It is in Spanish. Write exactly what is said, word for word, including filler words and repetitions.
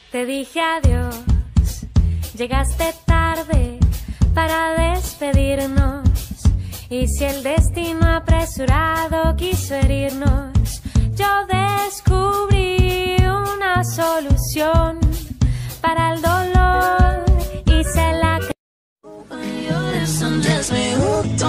Te dije adiós, llegaste tarde para despedirnos. Y si el destino apresurado quiso herirnos, yo descubrí una solución para el dolor y se la creí.